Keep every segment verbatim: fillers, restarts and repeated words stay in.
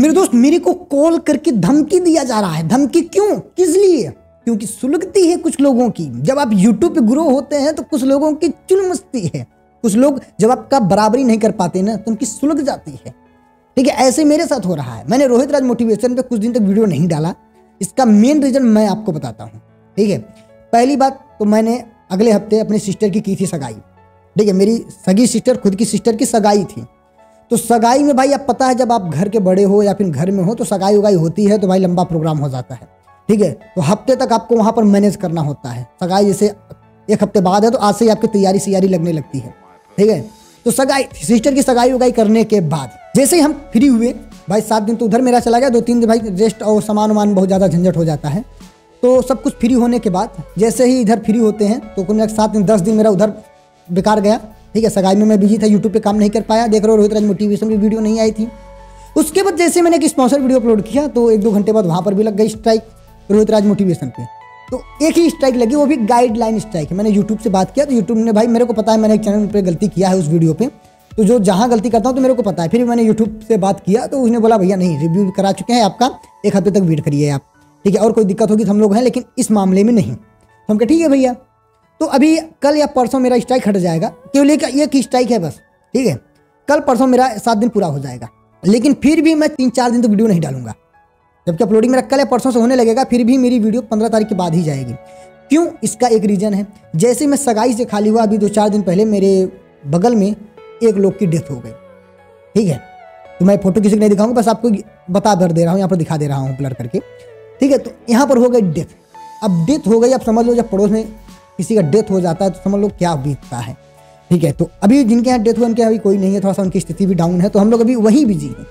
मेरे दोस्त मेरे को कॉल करके धमकी दिया जा रहा है। धमकी क्यों, किस लिए? क्योंकि सुलगती है कुछ लोगों की। जब आप यूट्यूब पे ग्रो होते हैं तो कुछ लोगों की चुल मचती है। कुछ लोग जब आपका बराबरी नहीं कर पाते ना तो उनकी सुलग जाती है। ठीक है, ऐसे मेरे साथ हो रहा है। मैंने रोहित राज मोटिवेशन पे कुछ दिन तक वीडियो नहीं डाला। इसका मेन रीजन मैं आपको बताता हूँ। ठीक है, पहली बात तो मैंने अगले हफ्ते अपनी सिस्टर की की थी सगाई। ठीक है, मेरी सगी सिस्टर, खुद की सिस्टर की सगाई थी। तो सगाई में भाई आप पता है, जब आप घर के बड़े हो या फिर घर में हो तो सगाई उगाई होती है तो भाई लंबा प्रोग्राम हो जाता है। ठीक है, तो हफ्ते तक आपको वहाँ पर मैनेज करना होता है। सगाई जैसे एक हफ्ते बाद है तो आज से ही आपकी तैयारी सियारी लगने लगती है। ठीक है, तो सगाई, सिस्टर की सगाई उगाई करने के बाद जैसे ही हम फ्री हुए भाई, सात दिन तो उधर मेरा चला गया, दो तीन दिन भाई रेस्ट और सामान वामान बहुत ज़्यादा झंझट हो जाता है। तो सब कुछ फ्री होने के बाद जैसे ही इधर फ्री होते हैं तो कुल सात दिन दस दिन मेरा उधर बेकार गया। ठीक है, सगाई में मैं बिजी था, यूट्यूब पे काम नहीं कर पाया। देख रहे हो रोहित राज मोटिवेशन की वीडियो नहीं आई थी। उसके बाद जैसे मैंने एक स्पॉन्सर वीडियो अपलोड किया तो एक दो घंटे बाद वहाँ पर भी लग गई स्ट्राइक रोहित राज मोटिवेशन पे। तो एक ही स्ट्राइक लगी, वो भी गाइडलाइन स्ट्राइक है। मैंने यूट्यूब से बात किया तो यूट्यूब ने, भाई मेरे को पता है मैंने एक चैनल पे गलती किया है उस वीडियो पे, तो जो जहाँ गलती करता हूँ तो मेरे को पता है। फिर मैंने यूट्यूब से बात किया तो उसने बोला भैया नहीं, रिव्यू करा चुके हैं आपका, एक हफ्ते तक वेट करिए आप। ठीक है, और कोई दिक्कत होगी तो हम लोग हैं, लेकिन इस मामले में नहीं। तो हम कहा ठीक है भैया। तो अभी कल या परसों मेरा स्ट्राइक हट जाएगा, केवल एक एक स्ट्राइक है बस। ठीक है, कल परसों मेरा सात दिन पूरा हो जाएगा, लेकिन फिर भी मैं तीन चार दिन तक वीडियो नहीं डालूंगा। जबकि अपलोडिंग मेरा कल या परसों से होने लगेगा, फिर भी मेरी वीडियो पंद्रह तारीख के बाद ही जाएगी। क्यों? इसका एक रीज़न है। जैसे मैं सगाई से खाली हुआ, अभी दो चार दिन पहले मेरे बगल में एक लोग की डेथ हो गई। ठीक है, तो मैं फोटो किसी को नहीं दिखाऊंगा, बस आपको बता भर दे रहा हूँ, यहाँ पर दिखा दे रहा हूँ ब्लर करके। ठीक है, तो यहाँ पर हो गई डेथ। अब डेथ हो गई, अब समझ लो जब पड़ोस में किसी का डेथ हो जाता है तो समझ लो क्या बीतता है। ठीक है, तो अभी जिनके यहाँ डेथ हुआ उनके अभी कोई नहीं है, थोड़ा सा उनकी स्थिति भी डाउन है, तो हम लोग अभी वहीं बिजी हैं।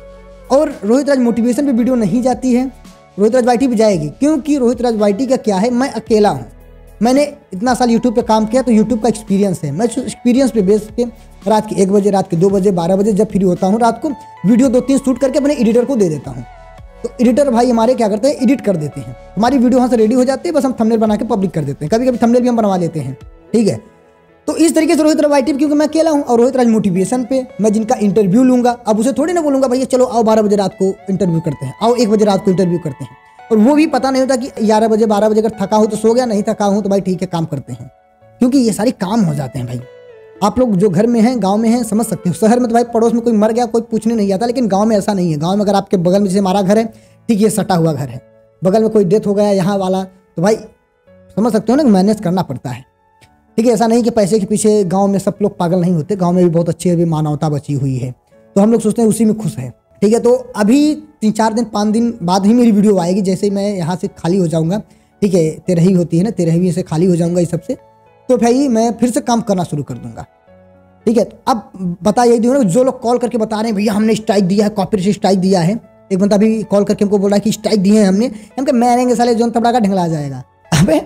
और रोहित राज मोटिवेशन पे वीडियो नहीं जाती है, रोहित राज वाईटी पे जाएगी। क्योंकि रोहित राज वाईटी का क्या है, मैं अकेला हूँ। मैंने इतना साल यूट्यूब पे काम किया तो यूट्यूब का एक्सपीरियंस है। मैं एक्सपीरियंस पे बेस पे रात के एक बजे, रात के दो बजे, बारह बजे जब फ्री होता हूँ रात को वीडियो दो तीन शूट करके अपने एडिटर को दे देता हूँ। तो एडिटर भाई हमारे क्या करते हैं, एडिट कर देते हैं, हमारी वीडियो वहाँ से रेडी हो जाती है, बस हम थंबनेल बना के पब्लिक कर देते हैं। कभी कभी थंबनेल भी हम बनवा लेते हैं। ठीक है, तो इस तरीके से रोहित राज वाईटी पे, क्योंकि मैं अकेला हूँ, और रोहित राज मोटिवेशन पे मैं जिनका इंटरव्यू लूंगा, अब उसे थोड़ी ना बोलूंगा भैया चलो आओ बारह बजे रात को इंटरव्यू करते हैं, आओ एक बजे रात को इंटरव्यू करते हैं। और वो भी पता नहीं होता कि ग्यारह बजे बारह बजे अगर थका हो तो सो गया, नहीं थका हूँ तो भाई ठीक है काम करते हैं। क्योंकि ये सारे काम हो जाते हैं भाई। आप लोग जो घर में हैं, गांव में हैं, समझ सकते हो। शहर में तो भाई पड़ोस में कोई मर गया कोई पूछने नहीं आता, लेकिन गांव में ऐसा नहीं है। गांव में अगर आपके बगल में जैसे हमारा घर है, ठीक ये सटा हुआ घर है, बगल में कोई डेथ हो गया यहाँ वाला, तो भाई समझ सकते हो ना, मैनेज करना पड़ता है। ठीक है, ऐसा नहीं कि पैसे के पीछे गाँव में सब लोग पागल नहीं होते, गाँव में भी बहुत अच्छी अभी मानवता बची हुई है, तो हम लोग सोचते हैं उसी में खुश है। ठीक है, तो अभी तीन चार दिन पाँच दिन बाद ही मेरी वीडियो आएगी, जैसे ही मैं यहाँ से खाली हो जाऊँगा। ठीक है, तेरहवीं होती है ना, तेरहवीं से खाली हो जाऊँगा इस सबसे, तो भाई मैं फिर से काम करना शुरू कर दूंगा। ठीक है, तो अब बता यही दो ना, जो लोग कॉल करके बता रहे हैं भैया हमने स्ट्राइक दिया है, कॉपीराइट से स्ट्राइक दिया है। एक बंदा अभी कॉल करके हमको बोल रहा है कि स्ट्राइक दिए हैं हमने। हम कह मैरेंगे साले जोन तबड़ा का ढंगला जाएगा। अबे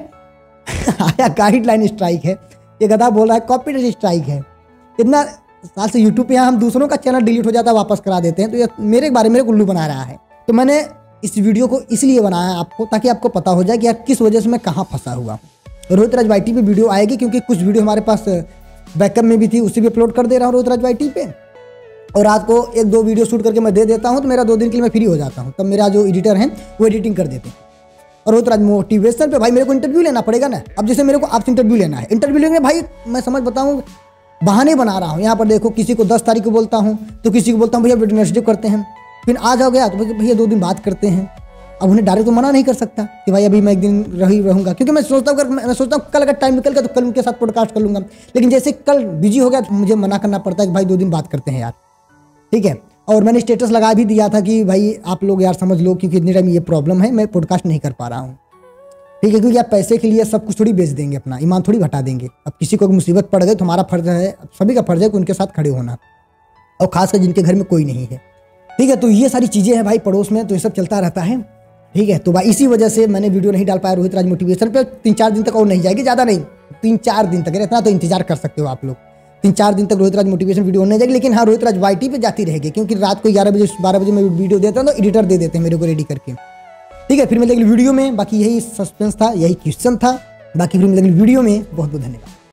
आया गाइडलाइन स्ट्राइक है, ये गधा बोल रहा है कॉपीराइट स्ट्राइक है। इतना साल से यूट्यूब पे यहाँ हम दूसरों का चैनल डिलीट हो जाता है वापस करा देते हैं, तो ये मेरे बारे में उल्लू बना रहा है। तो मैंने इस वीडियो को इसलिए बनाया आपको, ताकि आपको पता हो जाए कि यार किस वजह से मैं कहाँ फंसा हुआ हूँ। रोहित राज वाईटी पे वीडियो आएगी, क्योंकि कुछ वीडियो हमारे पास बैकअप में भी थी, उसी भी अपलोड कर दे रहा हूँ रोहित राज वाईटी पे। और रात को एक दो वीडियो शूट करके मैं दे देता हूँ, तो मेरा दो दिन के लिए मैं फ्री हो जाता हूँ। तब मेरा जो एडिटर है वो एडिटिंग कर देते हैं। और रोहित राज मोटिवेशन पे भाई मेरे को इंटरव्यू लेना पड़ेगा ना। अब जैसे मेरे को आपसे इंटरव्यू लेना है, इंटरव्यू लेंगे भाई मैं समझ बताऊँ, बहाने बना रहा हूँ। यहाँ पर देखो, किसी को दस तारीख को बोलता हूँ तो किसी को बोलता हूँ भैया वेडनेसडे करते हैं, फिर आज हो गया तो भैया दो दिन बात करते हैं। अब उन्हें डायरेक्ट तो मना नहीं कर सकता कि भाई अभी मैं एक दिन रही रहूँगा, क्योंकि मैं सोचता हूँ अगर मैं सोचता हूँ कल अगर टाइम निकल गया तो कल उनके साथ पॉडकास्ट कर लूँगा। लेकिन जैसे कल बिजी हो गया तो मुझे मना करना पड़ता है कि भाई दो दिन बात करते हैं यार। ठीक है, और मैंने स्टेटस लगा भी दिया था कि भाई आप लोग यार समझ लो, क्योंकि इतने टाइम ये प्रॉब्लम है, मैं पॉडकास्ट नहीं कर पा रहा हूँ। ठीक है, क्योंकि आप पैसे के लिए सब कुछ थोड़ी बेच देंगे, अपना ईमान थोड़ी घटा देंगे। अब किसी को मुसीबत पड़ गई तो हमारा फर्ज है, सभी का फर्ज है कि उनके साथ खड़े होना, और खासकर जिनके घर में कोई नहीं है। ठीक है, तो ये सारी चीज़ें हैं भाई पड़ोस में, तो ये सब चलता रहता है। ठीक है, तो भाई इसी वजह से मैंने वीडियो नहीं डाल पाया रोहित राज मोटिवेशन पे। तीन चार दिन तक और नहीं जाएगी, ज़्यादा नहीं, तीन चार दिन तक, इतना तो इंतजार कर सकते हो आप लोग। तीन चार दिन तक रोहित राज मोटिवेशन वीडियो नहीं जाएगी, लेकिन हाँ रोहित राज वाईटी पे जाती रहेगी, क्योंकि रात को ग्यारह बजे बारह बजे मैं वीडियो देता हूँ तो एडिटर दे देते हैं मेरे को रेडी करके। ठीक है, फिर मिलेंगे वीडियो में। बाकी यही सस्पेंस था, यही क्वेश्चन था। बाकी फिर मिलेंगे वीडियो में। बहुत बहुत धन्यवाद।